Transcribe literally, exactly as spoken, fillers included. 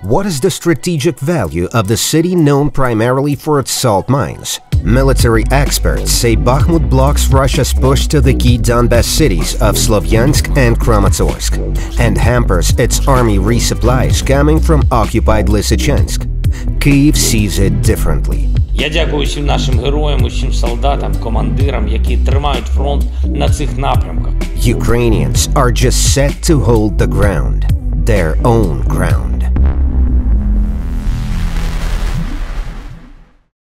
What is the strategic value of the city known primarily for its salt mines? Military experts say Bakhmut blocks Russia's push to the key Donbas cities of Slovyansk and Kramatorsk and hampers its army resupplies coming from occupied Lysychansk. Kyiv sees it differently. Я дякую всім нашим героям, усім солдатам, командирам, які тримають фронт на цих напрямках. Ukrainians are just set to hold the ground, their own ground.